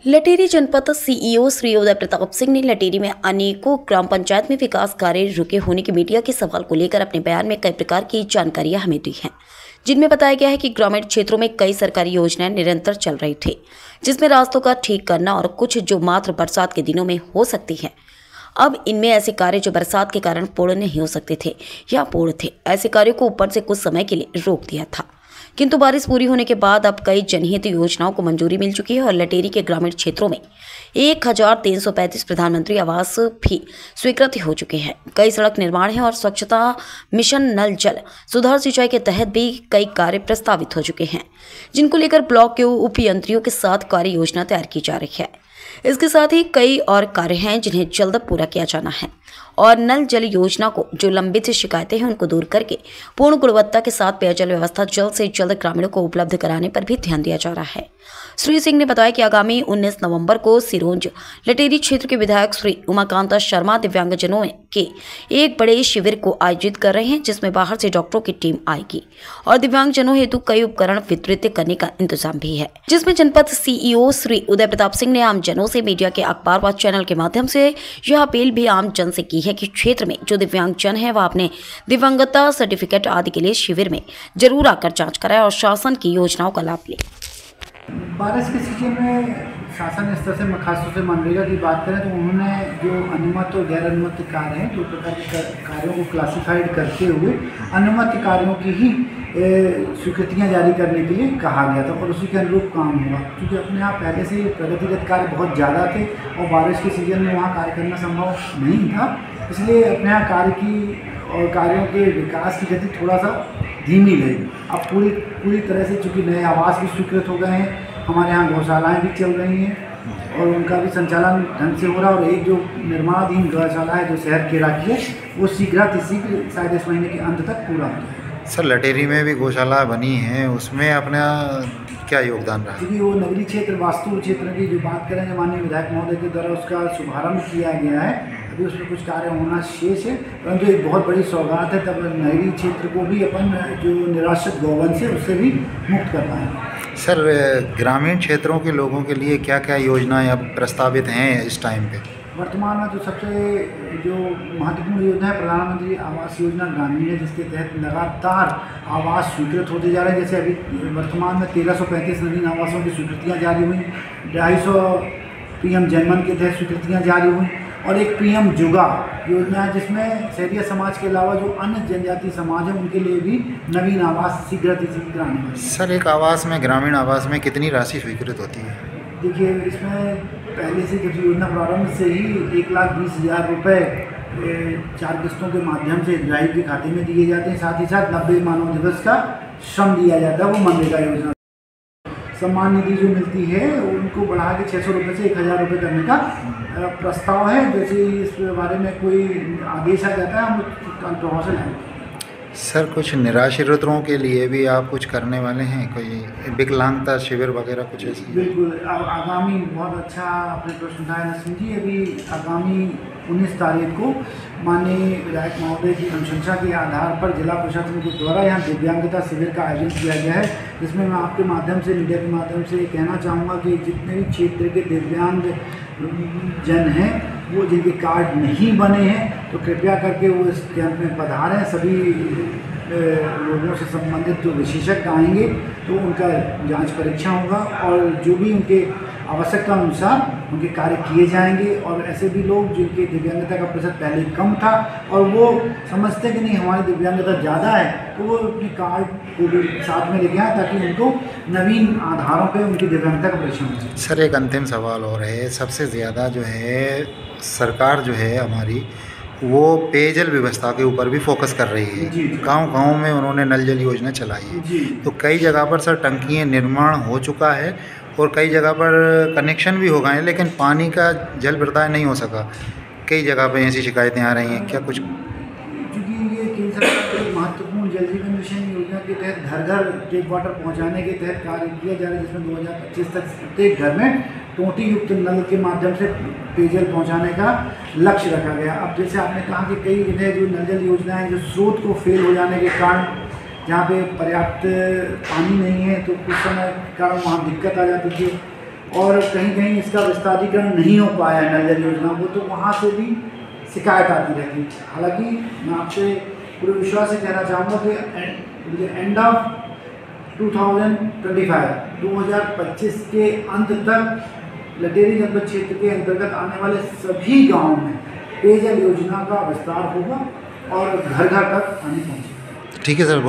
लटेरी जनपद सीईओ श्री उदय प्रताप सिंह ने लटेरी में अनेकों ग्राम पंचायत में विकास कार्य रुके होने के मीडिया के सवाल को लेकर अपने बयान में कई प्रकार की जानकारियां हमें दी हैं, जिनमें बताया गया है कि ग्रामीण क्षेत्रों में कई सरकारी योजनाएं निरंतर चल रही थी, जिसमें रास्तों का ठीक करना और कुछ जो मात्र बरसात के दिनों में हो सकती है। अब इनमें ऐसे कार्य जो बरसात के कारण पूर्ण नहीं हो सकते थे या पूर्ण थे, ऐसे कार्यों को ऊपर से कुछ समय के लिए रोक दिया था। किंतु बारिश पूरी होने के बाद अब कई जनहित योजनाओं को मंजूरी मिल चुकी है और लटेरी के ग्रामीण क्षेत्रों में 1335 प्रधानमंत्री आवास भी स्वीकृत हो चुके हैं। कई सड़क निर्माण है और स्वच्छता मिशन, नल जल सुधार सिंचाई के तहत भी कई कार्य प्रस्तावित हो चुके हैं, जिनको लेकर ब्लॉक के उपयंत्रियों के साथ कार्य योजना तैयार की जा रही है। इसके साथ ही कई और कार्य हैं जिन्हें जल्द पूरा किया जाना है और नल जल योजना को जो लंबित शिकायतें हैं उनको दूर करके पूर्ण गुणवत्ता के साथ पेयजल व्यवस्था जल्द से जल्द ग्रामीणों को उपलब्ध कराने पर भी ध्यान दिया जा रहा है। श्री सिंह ने बताया कि आगामी 19 नवंबर को सिरोंज लटेरी क्षेत्र के विधायक श्री उमाकांता शर्मा दिव्यांगजनों के एक बड़े शिविर को आयोजित कर रहे हैं, जिसमें बाहर से डॉक्टरों की टीम आएगी और दिव्यांगजनों हेतु कई उपकरण वितरित करने का इंतजाम भी है, जिसमें जनपद सीईओ श्री उदय प्रताप सिंह ने आम जनों से मीडिया के अखबार व चैनल के माध्यम से यह अपील भी आम जन से की है कि क्षेत्र में जो दिव्यांगजन है वह अपने दिव्यांगता सर्टिफिकेट आदि के लिए शिविर में जरूर आकर जांच कराए और शासन की योजनाओं का लाभ ले। बारिश के सीजन में शासन स्तर से खासतौर से मनरेगा की बात करें तो उन्होंने जो अनुमत और गैर अनुमत कार्य हैं, दो प्रकार के कार्यों को क्लासिफाइड करते हुए अनुमत कार्यों की ही स्वीकृतियाँ जारी करने के लिए कहा गया था और उसी के अनुरूप काम हुआ। क्योंकि अपने यहाँ पहले से प्रगतिगत कार्य बहुत ज़्यादा थे और बारिश के सीजन में वहाँ कार्य करना संभव नहीं था, इसलिए अपने यहाँ कार्य की और कार्यों के विकास की गति थोड़ा सा धीमी रही। अब पूरी तरह से चूँकि नए आवास भी स्वीकृत हो गए हैं, हमारे यहाँ गौशालाएँ भी चल रही हैं और उनका भी संचालन ढंग से हो रहा है और एक जो निर्माणाधीन गौशाला है जो शहर केरा की है वो शीघ्र शायद इस महीने के अंत तक पूरा हो जाए। सर, लटेरी में भी गौशाला बनी है, उसमें अपना क्या योगदान रहा? क्योंकि वो नगरीय क्षेत्र वास्तु क्षेत्र की जो बात करें माननीय विधायक महोदय के द्वारा उसका शुभारंभ किया गया है, अभी उसमें कुछ कार्य होना शेष है, परंतु एक बहुत बड़ी सौगात है तब नगरीय क्षेत्र को भी अपन जो निराश्रित गौवंश है उससे भी मुक्त करना है। सर, ग्रामीण क्षेत्रों के लोगों के लिए क्या क्या योजनाएं अब प्रस्तावित हैं इस टाइम पे? वर्तमान में जो सबसे जो महत्वपूर्ण योजना है प्रधानमंत्री आवास योजना ग्रामीण है, जिसके तहत लगातार आवास स्वीकृत होते जा रहे हैं। जैसे अभी वर्तमान में 1335 नवीन आवासों की स्वीकृतियाँ जारी हुई, 250 PM जनमन के तहत स्वीकृतियाँ जारी हुई और एक PM जुगा योजना है जिसमें शहरिया समाज के अलावा जो अन्य जनजातीय समाज है उनके लिए भी नवीन आवास शीघ्र आने वाले। सर, एक आवास में, ग्रामीण आवास में कितनी राशि स्वीकृत होती है? देखिए, इसमें पहले से जब योजना प्रारंभ से ही 1,20,000 रुपये 4 किस्तों के माध्यम से हितग्राही के खाते में दिए जाते हैं। साथ ही साथ 90 मानव दिवस का श्रम दिया जाता है, वो मनरेगा योजना। सम्मान निधि जो मिलती है उनको बढ़ा के 600 रुपये से 1,000 रुपये करने का प्रस्ताव है। जैसे इस बारे में कोई आदेश आ जाता है हम प्रभाव से लाएंगे। सर, कुछ निराश्रितों के लिए भी आप कुछ करने वाले हैं, कोई विकलांगता शिविर वगैरह कुछ ऐसे? बिल्कुल, आगामी बहुत अच्छा आपने प्रश्न उठाया नसीम जी। अभी आगामी 19 तारीख को माननीय विधायक महोदय की अनुशंसा के आधार पर जिला प्रशासन के द्वारा यहाँ दिव्यांगता शिविर का आयोजन किया गया है, जिसमें मैं आपके माध्यम से, मीडिया के माध्यम से कहना चाहूँगा कि जितने भी क्षेत्र के दिव्यांग जन हैं वो जिनके कार्ड नहीं बने हैं तो कृपया करके वो इस कैंप में पधारें। सभी लोगों से संबंधित जो विशेषज्ञ आएंगे तो उनका जांच परीक्षा होगा और जो भी उनके आवश्यकता अनुसार उनके कार्य किए जाएंगे। और ऐसे भी लोग जिनके दिव्यांगता का प्रतिशत पहले कम था और वो समझते हैं कि नहीं हमारी दिव्यांगता ज़्यादा है, तो वो अपने कार्ड को भी साथ में लेके आए ताकि उनको नवीन आधारों पे उनकी दिव्यांगता का परीक्षण हो सके। सर, एक अंतिम सवाल और है। सबसे ज़्यादा जो है सरकार जो है हमारी वो पेयजल व्यवस्था के ऊपर भी फोकस कर रही है। गांव-गांव में उन्होंने नल जल योजना चलाई है, तो कई जगह पर सर टंकियाँ निर्माण हो चुका है और कई जगह पर कनेक्शन भी हो गए हैं, लेकिन पानी का जल प्रदाय नहीं हो सका। कई जगह पर ऐसी शिकायतें आ रही हैं, क्या कुछ? क्योंकि ये केंद्र सरकार के महत्वपूर्ण जल जीवन मिशन योजना के तहत घर घर टेप वाटर पहुँचाने के तहत कार्य किया जा रहा है, जिसमें 2025 तक प्रत्येक घर में टोटी युक्त नल के माध्यम से पेयजल पहुंचाने का लक्ष्य रखा गया। अब जैसे आपने कहा कि कई जगह जो नल जल योजनाएं जो स्रोत को फेल हो जाने के कारण जहाँ पे पर्याप्त पानी नहीं है तो कुछ समय कारण वहाँ दिक्कत आ जाती थी। और कहीं कहीं इसका विस्तारीकरण नहीं हो पाया है नल जल योजना को, तो वहाँ से भी शिकायत आती रहती है। हालांकि मैं आपसे पूरे विश्वास से कहना चाहूँगा कि एंड ऑफ 2025 के अंत तक लटेरी जनपद क्षेत्र के अंतर्गत आने वाले सभी गाँवों में पेयजल योजना का विस्तार होगा और घर घर तक पानी पहुँचेगा। ठीक है सर।